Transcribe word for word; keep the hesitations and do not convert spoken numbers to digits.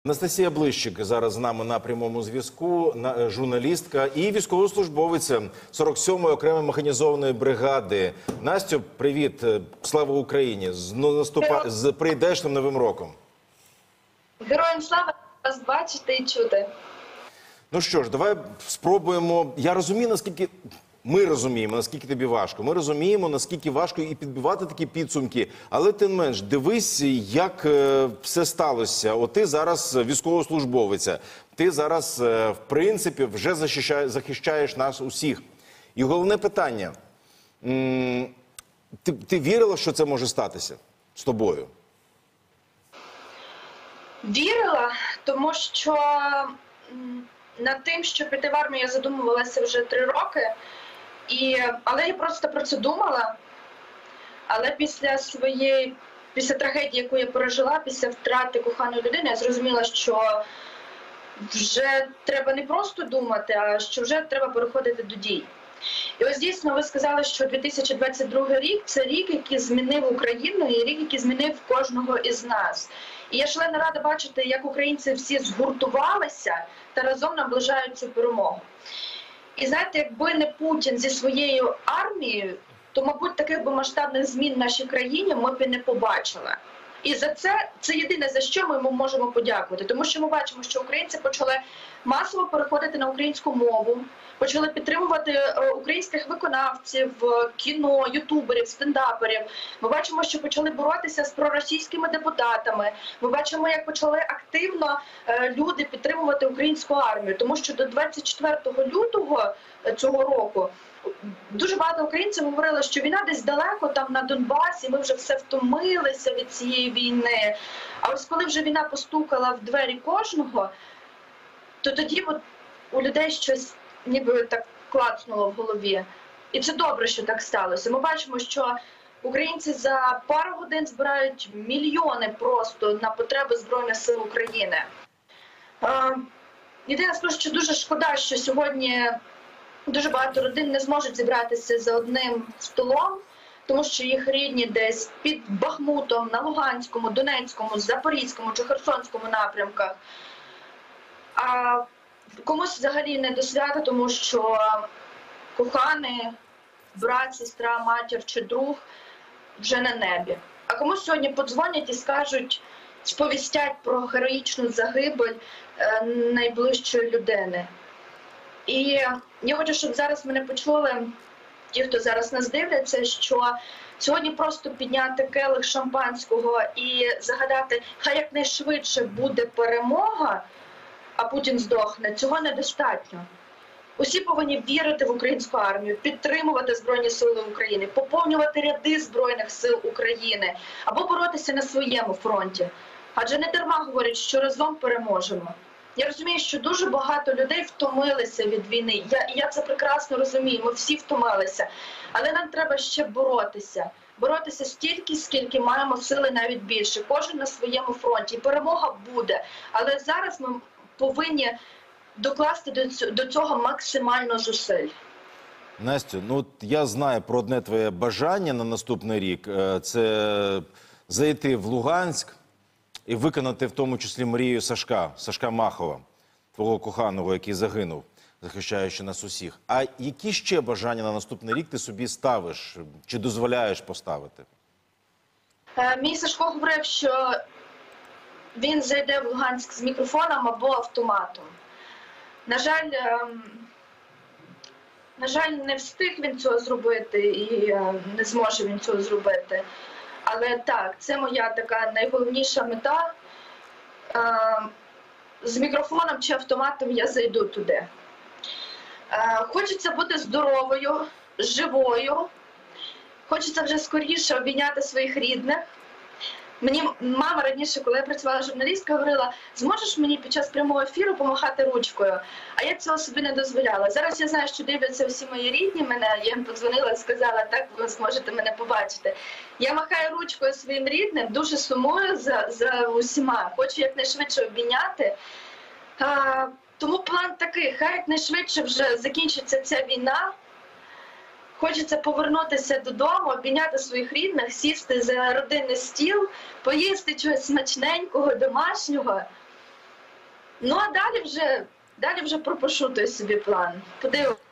Анастасія Блищик зараз з нами на прямому зв'язку, журналістка і військовослужбовиця сорок сьомої окремої механізованої бригади. Настю, привіт, слава Україні, з, наступа... з прийдешним Новим роком. Героям слава, вас бачити і чути. Ну що ж, давай спробуємо, я розумію, наскільки... Ми розуміємо, наскільки тобі важко. Ми розуміємо, наскільки важко і підбивати такі підсумки. Але тим не менш, дивись, як е, все сталося. От ти зараз військовослужбовиця. Ти зараз, е, в принципі, вже захищаєш, захищаєш нас усіх. І головне питання. М ти, ти вірила, що це може статися з тобою? Вірила, тому що над тим, що піти в армію, я задумувалася вже три роки. І, але я просто про це думала, але після своєї, після трагедії, яку я пережила, після втрати коханої людини, я зрозуміла, що вже треба не просто думати, а що вже треба переходити до дій. І ось дійсно ви сказали, що дві тисячі двадцять другий рік – це рік, який змінив Україну і рік, який змінив кожного із нас. І я шалено рада бачити, як українці всі згуртувалися та разом наближають цю перемогу. І знаєте, якби не Путін зі своєю армією, то, мабуть, таких би масштабних змін в нашій країні ми б і не побачили. І за це, це єдине, за що ми йому можемо подякувати. Тому що ми бачимо, що українці почали масово переходити на українську мову, почали підтримувати українських виконавців, кіно, ютуберів, стендаперів. Ми бачимо, що почали боротися з проросійськими депутатами. Ми бачимо, як почали активно люди підтримувати українську армію. Тому що до двадцять четвертого лютого цього року дуже багато українців говорили, що війна десь далеко, там на Донбасі, ми вже все втомилися від цієї війни. А ось коли вже війна постукала в двері кожного, то тоді от у людей щось ніби так клацнуло в голові. І це добре, що так сталося. Ми бачимо, що українці за пару годин збирають мільйони просто на потреби Збройних сил України. Єдине, що дуже шкода, що сьогодні дуже багато родин не зможуть зібратися за одним столом, тому що їх рідні десь під Бахмутом, на Луганському, Донецькому, Запорізькому чи Херсонському напрямках. А комусь взагалі не до свята, тому що коханий брат, сестра, матір чи друг вже на небі. А комусь сьогодні подзвонять і скажуть, сповістять про героїчну загибель найближчої людини. І я хочу, щоб зараз мене почули ті, хто зараз нас дивляться, що сьогодні просто підняти келих шампанського і загадати, хай якнайшвидше буде перемога, а Путін здохне, цього недостатньо. Усі повинні вірити в українську армію, підтримувати Збройні сили України, поповнювати ряди Збройних сил України або боротися на своєму фронті. Адже не дарма говорять, що разом переможемо. Я розумію, що дуже багато людей втомилися від війни. Я, я це прекрасно розумію, ми всі втомилися. Але нам треба ще боротися. Боротися стільки, скільки маємо сили, навіть більше. Кожен на своєму фронті. І перемога буде. Але зараз ми повинні докласти до цього максимально зусиль. Настю, ну я знаю про одне твоє бажання на наступний рік. Це зайти в Луганськ і виконати в тому числі мрію Сашка, Сашка Махова, твого коханого, який загинув, захищаючи нас усіх. А які ще бажання на наступний рік ти собі ставиш, чи дозволяєш поставити? Мій Сашко говорив, що він зайде в Луганськ з мікрофоном або автоматом. На жаль, на жаль, не встиг він цього зробити і не зможе він цього зробити. Але так, це моя така найголовніша мета. З мікрофоном чи автоматом я зайду туди. Хочеться бути здоровою, живою. Хочеться вже скоріше обійняти своїх рідних. Мені мама раніше, коли я працювала журналісткою, говорила, зможеш мені під час прямого ефіру помахати ручкою? А я цього собі не дозволяла. Зараз я знаю, що дивляться всі мої рідні мене. Я їм подзвонила і сказала, так, ви зможете мене побачити. Я махаю ручкою своїм рідним, дуже сумую за, за усіма. Хочу якнайшвидше обійняти. А, тому план такий, хай якнайшвидше вже закінчиться ця війна. Хочеться повернутися додому, обійняти своїх рідних, сісти за родинний стіл, поїсти чогось смачненького, домашнього Ну а далі вже, далі вже пропишу той собі план. Подивимось.